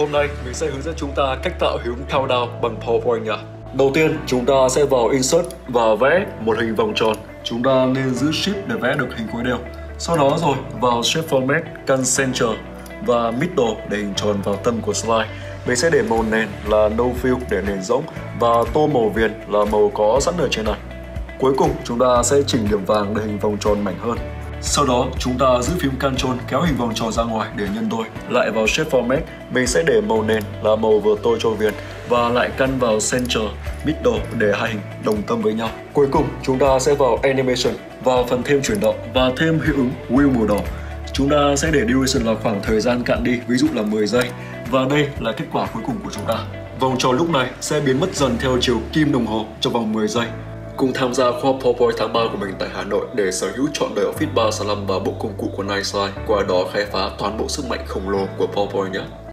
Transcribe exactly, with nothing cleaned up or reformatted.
Hôm nay mình sẽ hướng dẫn chúng ta cách tạo hiệu ứng countdown bằng PowerPoint nha. Đầu tiên, chúng ta sẽ vào Insert và vẽ một hình vòng tròn. Chúng ta nên giữ Shift để vẽ được hình khối đều. Sau đó rồi vào Shape Format, căn Center và Middle để hình tròn vào tâm của slide. Mình sẽ để màu nền là No Fill để nền rỗng và tô màu viền là màu có sẵn ở trên này. Cuối cùng, chúng ta sẽ chỉnh điểm vàng để hình vòng tròn mảnh hơn. Sau đó, chúng ta giữ phím Ctrl kéo hình vòng tròn ra ngoài để nhân đôi. Lại vào Shape Format, mình sẽ để màu nền là màu vừa tô cho viền và lại căn vào Center, Middle để hai hình đồng tâm với nhau. Cuối cùng, chúng ta sẽ vào Animation, vào phần thêm chuyển động và thêm hiệu ứng Wheel màu đỏ. Chúng ta sẽ để duration là khoảng thời gian cạn đi, ví dụ là mười giây. Và đây là kết quả cuối cùng của chúng ta. Vòng tròn lúc này sẽ biến mất dần theo chiều kim đồng hồ trong vòng mười giây. Cùng tham gia khóa PowerPoint tháng ba của mình tại Hà Nội để sở hữu trọn đời Office ba sáu lăm và bộ công cụ của Nightslide, qua đó khai phá toàn bộ sức mạnh khổng lồ của PowerPoint nhé.